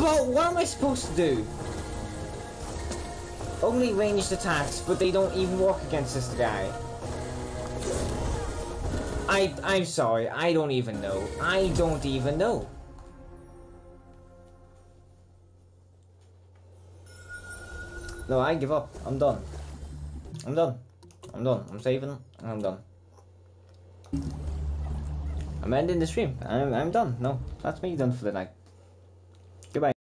But what am I supposed to do? Only ranged attacks, but they don't even work against this guy. I'm sorry, I don't even know. I don't even know. No, I give up. I'm done. I'm done. I'm done. I'm saving, and I'm done. I'm ending the stream. I'm done. No, that's me done for the night. Goodbye.